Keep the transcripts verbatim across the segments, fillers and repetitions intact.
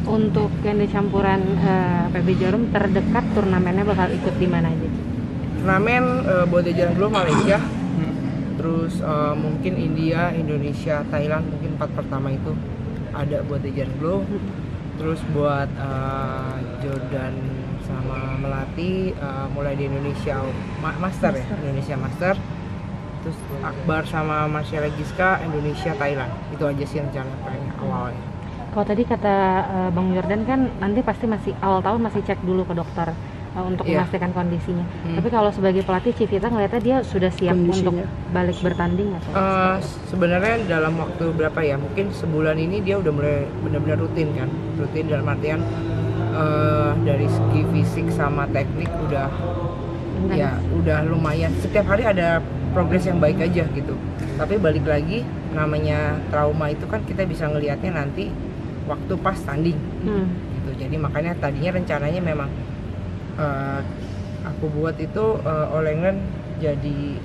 untuk ganda campuran uh, P B Jarum terdekat turnamennya bakal ikut di mana aja? Turnamen uh, buat Dejan Glow Malaysia, hmm. terus uh, mungkin India, Indonesia, Thailand, mungkin empat pertama itu ada buat Dejan Glow. Hmm. Terus buat uh, Jordan sama Melati uh, mulai di Indonesia Ma- Master, Master ya, Indonesia Master. Terus Akbar sama Marcella Giska Indonesia Thailand. Itu aja sih rencana paling awalnya. Kalau tadi kata uh, Bang Jordan kan nanti pasti masih awal tahun masih cek dulu ke dokter uh, untuk yeah. memastikan kondisinya. Hmm. Tapi kalau sebagai pelatih Civita ngeliatnya dia sudah siap kondisinya untuk balik bertanding atau? Uh, sebenarnya dalam waktu berapa ya? Mungkin sebulan ini dia udah mulai benar-benar rutin kan. Rutin dalam artian uh, dari segi fisik sama teknik udah Enggak. ya udah lumayan. Setiap hari ada progres yang baik aja gitu. Tapi balik lagi namanya trauma itu kan kita bisa ngelihatnya nanti waktu pas tanding, hmm. gitu. Jadi makanya tadinya rencananya memang uh, aku buat itu uh, All England jadi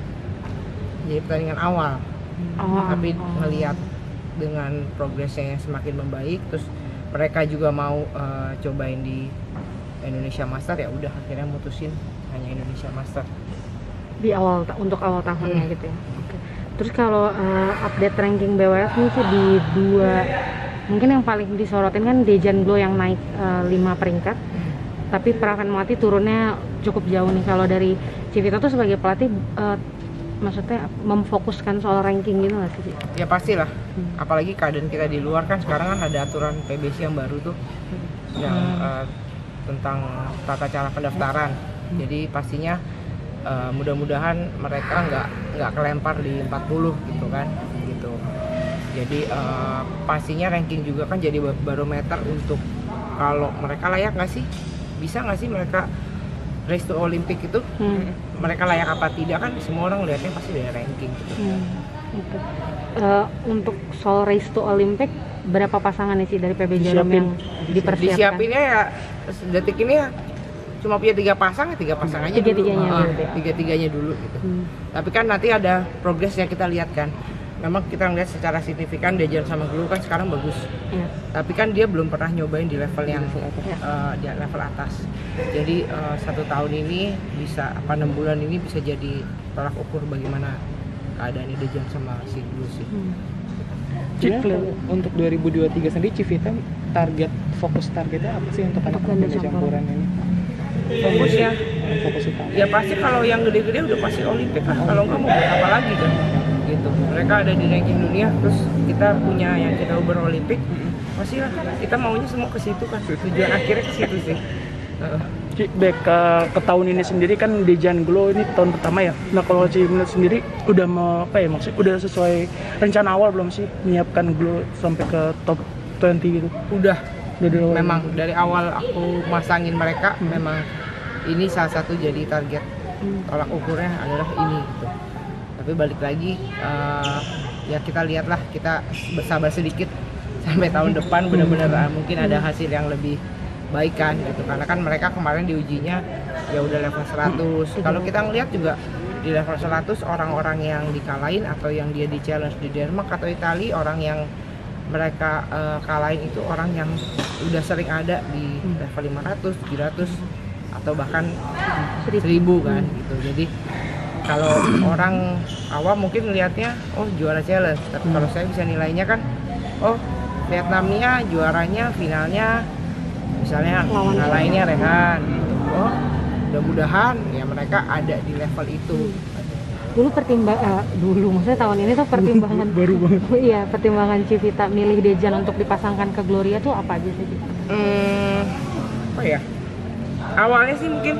jadi pertandingan awal, oh, tapi oh. ngelihat dengan progresnya yang semakin membaik, terus mereka juga mau uh, cobain di Indonesia Master, ya udah akhirnya mutusin hanya Indonesia Master di awal untuk awal tahunnya, hmm. gitu ya. Okay. Terus kalau uh, update ranking B W F nih sih di dua, mungkin yang paling disorotin kan Dejan Glow yang naik uh, lima peringkat, hmm. tapi Praven Melati turunnya cukup jauh nih. Kalau dari Civita tuh sebagai pelatih, uh, maksudnya memfokuskan soal ranking gitu nggak sih? Ya pastilah, hmm. apalagi keadaan kita di luar kan sekarang kan ada aturan P B C yang baru tuh, hmm. yang uh, tentang tata cara pendaftaran. Hmm. Jadi pastinya uh, mudah-mudahan mereka nggak nggak kelempar di empat puluh gitu kan, gitu. Jadi uh, pastinya ranking juga kan jadi barometer untuk kalau mereka layak nggak sih, bisa nggak sih mereka race to Olympic itu, hmm. mereka layak apa tidak kan semua orang lihatnya pasti dari ranking. Gitu. Hmm. Gitu. Uh, untuk soal race to Olympic berapa pasangan nih sih dari P B Jarum yang dipersiapkan? Disiapinnya ya detik ini ya cuma punya tiga pasang, ya tiga pasang aja tiga dulu. Tiganya uh, tiga tiganya dulu gitu. Hmm. Tapi kan nanti ada progres yang kita lihat kan. Memang kita ngeliat secara signifikan Dejan sama Glow kan sekarang bagus, ya. Tapi kan dia belum pernah nyobain di level yang ya. uh, di level atas. Jadi uh, satu tahun ini bisa apa enam bulan ini bisa jadi tolak ukur bagaimana keadaan Dejan sama si Glow sih. Hmm. Cip, untuk dua ribu dua puluh tiga sendiri Civita target fokus targetnya apa sih untuk anak ganda campuran ini? Fokusnya fokus utama. Ya pasti kalau yang gede-gede udah pasti Olimpik kan. Oh, kalau nggak mau buat apa lagi kan? Gitu. Mereka ada di ranking dunia, terus kita punya yang kita uber Olimpik, pasti lah kita maunya semua ke situ kan, tujuan akhirnya ke situ sih. Uh. Back ke, ke tahun ini sendiri kan Dejan Glow ini tahun pertama ya. Nah kalau Civita sendiri udah mau apa ya maksudnya udah sesuai rencana awal belum sih menyiapkan Glow sampai ke top dua puluh gitu? Udah. Dari memang awal. Dari awal aku masangin mereka, hmm. memang ini salah satu jadi target hmm. tolak ukurnya adalah ini gitu. Tapi balik lagi uh, ya kita lihatlah, kita bersabar sedikit sampai tahun depan benar-benar uh, mungkin ada hasil yang lebih baik kan gitu, karena kan mereka kemarin diujinya ya udah level seratus. Kalau kita ngelihat juga di level seratus orang-orang yang dikalahin atau yang dia di challenge di Denmark atau Italia, orang yang mereka uh, kalahin itu orang yang udah sering ada di level lima ratus, tujuh ratus atau bahkan seribu kan gitu. Jadi kalau orang awam mungkin ngelihatnya oh juara challenge, tapi kalau saya bisa nilainya kan oh Vietnamnya juaranya finalnya misalnya ngalahinnya Rehan gitu. Oh mudah-mudahan ya mereka ada di level itu. Dulu pertimbangan uh, dulu maksudnya tahun ini tuh pertimbangan baru banget. Iya, pertimbangan Civita milih Dejan untuk dipasangkan ke Gloria tuh apa aja sih? Hmm, apa ya? Awalnya sih mungkin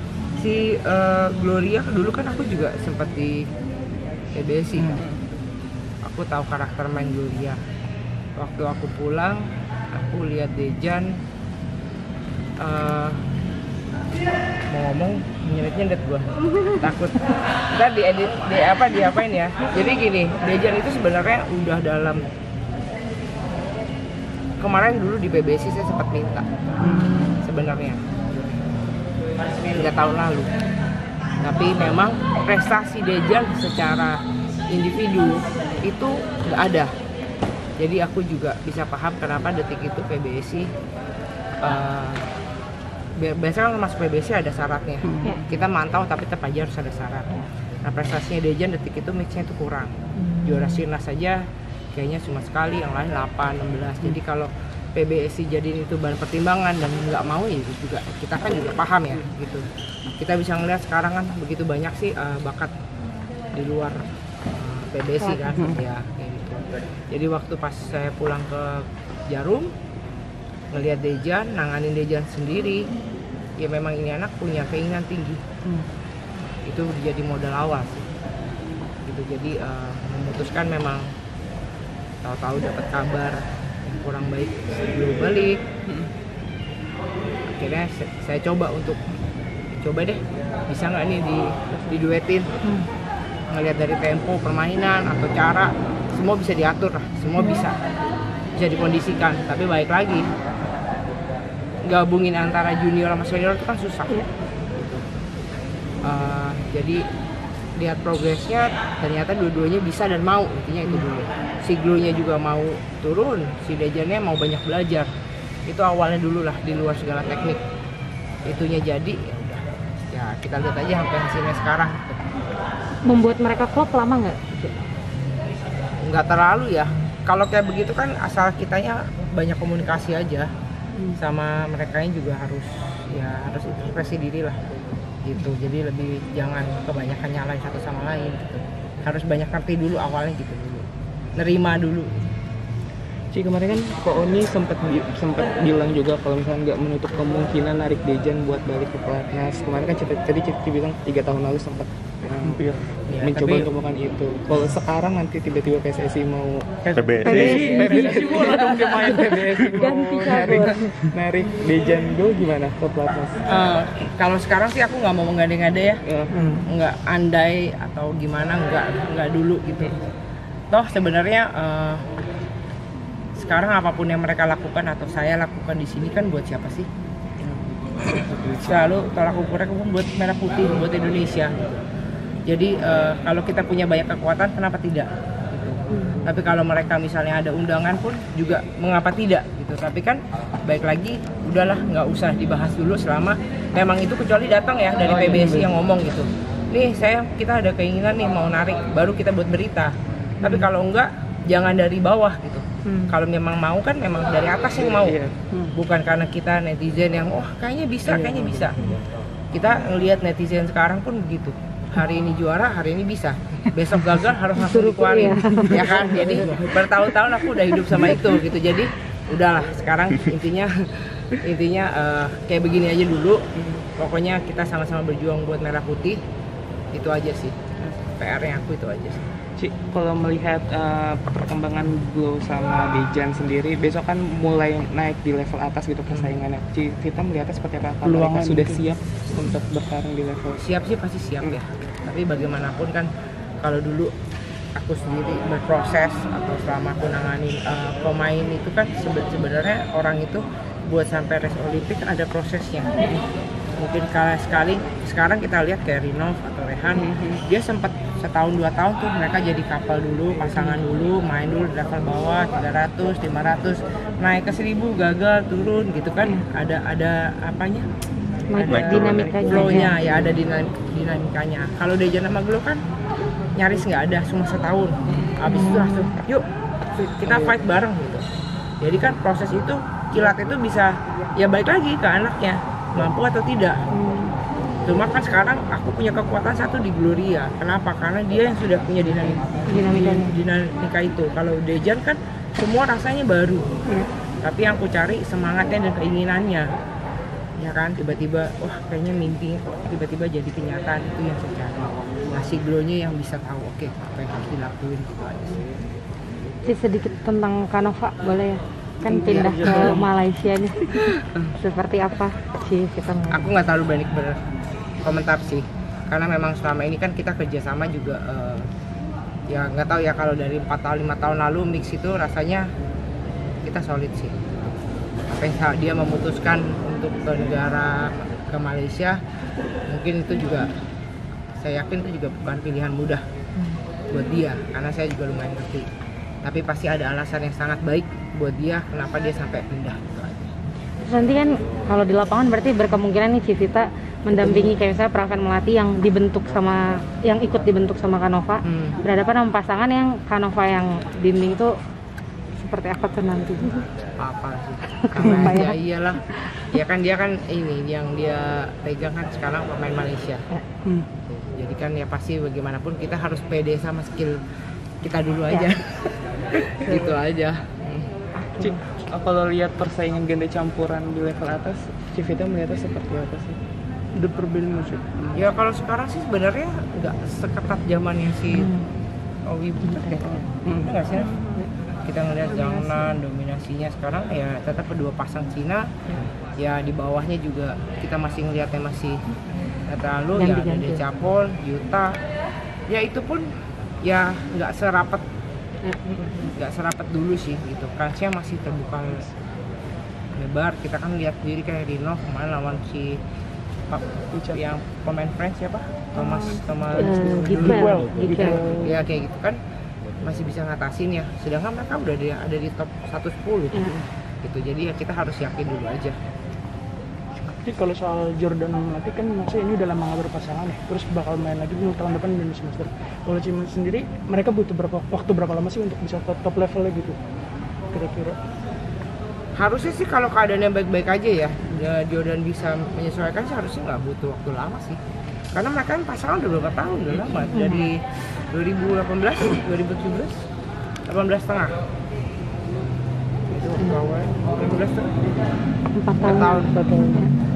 si uh, Gloria dulu kan aku juga sempat di P B C. Hmm. Aku tahu karakter main Gloria. Waktu aku pulang, aku lihat Dejan uh, mau ngomong nyelet-nyelet gua takut ntar diedit di apa diapain ya. Jadi gini, Dejan itu sebenarnya udah dalam kemarin dulu di P B C saya sempat minta hmm. sebenarnya tiga tahun lalu, tapi memang prestasi Dejan secara individu itu nggak ada Jadi aku juga bisa paham kenapa detik itu P B S I uh, biasanya kalau masuk P B S I ada syaratnya. Hmm. Kita mantau tapi tetap aja harus ada syarat. Nah prestasinya Dejan detik itu mixnya itu kurang. Hmm. Juara Sirnas saja kayaknya cuma sekali, yang lain delapan, enam belas. Jadi kalau P B S I jadiin itu bahan pertimbangan dan nggak mau ya juga kita kan juga paham ya gitu. Kita bisa ngeliat sekarang kan begitu banyak sih uh, bakat di luar uh, P B S I kan, hmm. ya kayak gitu. Jadi waktu pas saya pulang ke Jarum ngelihat Dejan, nanganin Dejan sendiri, ya memang ini anak punya keinginan tinggi. Hmm. Itu jadi modal awal sih. Gitu. Jadi uh, memutuskan memang tahu-tahu dapat kabar yang kurang baik sebelum balik. Hmm. Akhirnya saya, saya coba untuk coba deh bisa nggak nih di diduetin. Hmm. Ngelihat dari tempo permainan atau cara semua bisa diatur lah, semua bisa bisa dikondisikan. Tapi baik lagi gabungin antara junior sama senior itu kan susah. Yeah. Gitu. Uh, jadi lihat progresnya ternyata dua-duanya bisa dan mau, intinya itu dulu. Si Glow-nya juga mau turun, si Dejannya mau banyak belajar. Itu awalnya dulu lah di luar segala teknik. Itunya jadi ya udah. Ya kita lihat aja sampai hasilnya sekarang. Membuat mereka klop lama nggak? Nggak terlalu ya. Kalau kayak begitu kan asal kitanya banyak komunikasi aja. Hmm. Sama mereka juga harus ya harus ekspresi diri lah gitu. Jadi lebih jangan kebanyakan nyalain satu sama lain gitu. Harus banyak ngerti dulu awalnya gitu dulu. Nerima dulu. Ci, kemarin kan Ko Oni sempat sempat bilang juga kalau misalnya nggak menutup kemungkinan narik Dejan buat balik ke pelatnas. Kemarin kan tadi Cici bilang tiga tahun lalu sempat hampir ya, mencoba tapi, untuk melakukan itu. Kalau sekarang nanti tiba-tiba P S S I mau P B S I P B S I bola dong dia main P B S I mau narik narik Dejan Go gimana ke pelatnas? Uh, kalau sekarang sih aku nggak mau menggade-ngade ya, uh. nggak andai atau gimana, nggak nggak dulu gitu. Toh sebenarnya uh, sekarang apapun yang mereka lakukan atau saya lakukan di sini kan buat siapa sih? Selalu tolak ukurnya kan buat merah putih, buat Indonesia. Jadi uh, kalau kita punya banyak kekuatan, kenapa tidak? Gitu. Hmm. Tapi kalau mereka misalnya ada undangan pun juga mengapa tidak? Gitu. Tapi kan baik lagi, udahlah nggak usah dibahas dulu selama memang itu kecuali datang ya dari P B S I yang ngomong gitu. Nih saya kita ada keinginan nih mau narik, baru kita buat berita. Tapi kalau enggak, jangan dari bawah gitu. Hmm. Kalau memang mau kan memang dari atas yang mau, hmm. bukan karena kita netizen yang oh kayaknya bisa, kayaknya bisa. Kita ngelihat netizen sekarang pun begitu. Hari ini juara, hari ini bisa. Besok gagal harus langsung dikeluarin, ya kan? Jadi bertahun-tahun aku udah hidup sama itu gitu. Jadi udahlah. Sekarang intinya intinya uh, kayak begini aja dulu. Pokoknya kita sama-sama berjuang buat merah putih. Itu aja sih. P R-nya aku itu aja sih. Ci, kalau melihat uh, perkembangan Glow sama Dejan sendiri, besok kan mulai naik di level atas gitu persaingannya. Ci, kita melihatnya seperti apa? Apakah mereka sudah itu siap untuk bertarung di level? Siap sih pasti siap ya. Tapi bagaimanapun kan kalau dulu aku sendiri berproses atau selama aku nanganin uh, pemain itu kan sebenarnya orang itu buat sampai race Olimpik ada prosesnya. Mungkin kali sekali sekarang kita lihat kayak Rinov atau Rehan, mm-hmm. dia sempat setahun dua tahun tuh mereka jadi kapal dulu, pasangan dulu, main dulu di level bawah tiga ratus, lima ratus, naik ke seribu gagal turun gitu kan. Ada ada apanya? Ada dinamikanya, flow-nya ya, ada dinamik, dinamikanya. Kalau Dejan sama Glow kan nyaris nggak ada, cuma setahun. Abis itu langsung yuk kita fight bareng gitu. Jadi kan proses itu kilat itu bisa ya balik lagi ke anaknya, mampu atau tidak. Cuma kan sekarang aku punya kekuatan satu di Gloria. Kenapa? Karena dia yang sudah punya dinamika, dinamika, dinamika itu. Kalau Dejan kan semua rasanya baru. Hmm. Tapi yang aku cari semangatnya dan keinginannya. Ya kan, tiba-tiba wah kayaknya mimpi tiba-tiba jadi kenyataan, itu yang saya cari. Ngasih Glow-nya yang bisa tahu oke okay, apa yang harus dilakuin gitu aja sih. Sedikit tentang Kanova boleh ya? Kan pindah ke Malaysia nih. Seperti apa sih kita ngomong? Aku nggak terlalu berani berkomentar sih, karena memang selama ini kan kita kerjasama juga uh, ya nggak tahu ya, kalau dari empat tahun lima tahun lalu mix itu rasanya kita solid sih. Apa yang dia memutuskan untuk ke negara ke Malaysia, mungkin itu juga saya yakin itu juga bukan pilihan mudah buat dia, karena saya juga lumayan ngerti tapi pasti ada alasan yang sangat baik buat dia kenapa dia sampai pindah gitu aja. Terus nanti kan kalau di lapangan berarti berkemungkinan nih Civita mendampingi kayak misalnya Praven Melati yang dibentuk sama yang ikut dibentuk sama Kanova, hmm. berhadapan sama pasangan yang Kanova yang bimbing tuh seperti apa tuh nanti? Apa sih? Karena ya iyalah, ya kan dia kan ini yang dia pegang kan sekarang pemain Malaysia. Hmm. Jadi kan ya pasti bagaimanapun kita harus pede sama skill kita dulu aja. Ya. Gitu aja. Cik, kalau lihat persaingan ganda campuran di level atas, Civita melihatnya seperti apa sih? Ada perbedaan musik. Ya kalau sekarang sih sebenarnya nggak seketat zamannya si hmm. Owi Butet ya. Hmm. Nggak sih? Kita ngelihat Jiangnan dominasinya sekarang ya tetap kedua pasang Cina. Ya di bawahnya juga kita masih ngelihatnya masih terlalu ya ada Decapol, Yuta. Ya itu pun ya nggak serapat nggak serapat dulu sih gitu. Kansnya masih terbuka lebar. Kita kan lihat sendiri kayak Rino kemarin lawan si yang pemain French siapa? Thomas Thomas uh, Gitwell. Ya kayak gitu kan masih bisa ngatasin ya. Sedangkan mereka udah ada, ada di top seratus sepuluh mm. gitu. Jadi ya kita harus yakin dulu aja. Jadi kalau soal Jordan Melati kan maksudnya ini udah lama nggak berpasangan ya. Terus bakal main lagi di tahun depan di Indonesia Master. Kalau Cimen sendiri mereka butuh berapa waktu berapa lama sih untuk bisa ke top levelnya gitu? Kira-kira? Harusnya sih kalau keadaannya baik-baik aja ya, Jordan bisa menyesuaikan sih harusnya nggak butuh waktu lama sih. Karena mereka kan pasangan udah berapa tahun, udah lama. Dari dua ribu delapan belas, dua ribu tujuh belas, delapan belas setengah. Itu awal dua ribu belas setengah. Empat tahun. Empat tahun.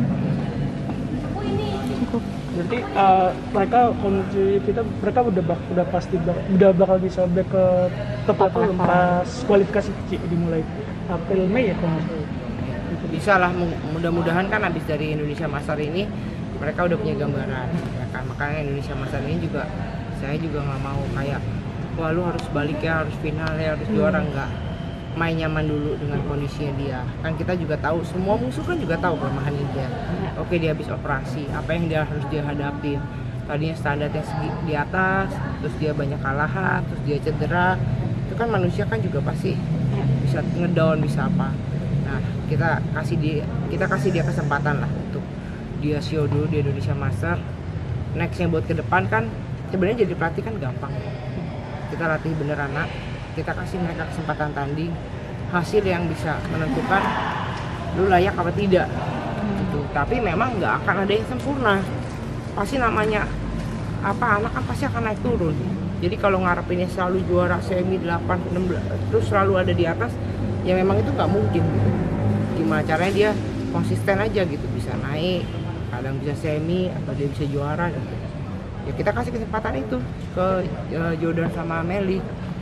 Berarti uh, mereka kondisi kita mereka udah bak, udah pasti bak, udah bakal bisa back ke top level pas kualifikasi dimulai. April Mei ya kalau bisa lah, mudah-mudahan kan habis dari Indonesia Master ini mereka udah punya gambaran ya kan. Makanya Indonesia Master ini juga saya juga nggak mau kayak wah lu harus balik ya, harus final ya, harus juara. Nggak, main nyaman dulu dengan kondisinya dia. Kan kita juga tahu, semua musuh kan juga tahu kelemahan dia. Oke dia habis operasi, apa yang dia harus dia hadapin. Tadinya standarnya di atas, terus dia banyak kalahan, terus dia cedera. Itu kan manusia kan juga pasti bisa ngedown, bisa apa. Nah kita kasih dia kita kasih dia kesempatan lah untuk dia show dulu di Indonesia Master. Nextnya buat ke depan kan sebenarnya jadi pelatih kan gampang. Kita latih bener anak, kita kasih mereka kesempatan tanding, hasil yang bisa menentukan lu layak apa tidak gitu. Tapi memang nggak akan ada yang sempurna, pasti namanya apa anak kan pasti akan naik turun. Jadi kalau ngarepinnya selalu juara semi delapan, enam belas terus selalu ada di atas, ya memang itu nggak mungkin gitu. Gimana caranya dia konsisten aja gitu, bisa naik, kadang bisa semi atau dia bisa juara gitu. Ya kita kasih kesempatan itu ke uh, Jordan sama Melly.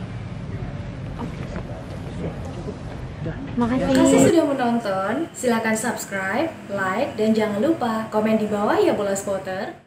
Makasih. Terima kasih sudah menonton. Silakan subscribe, like, dan jangan lupa komen di bawah ya Bola Spotter.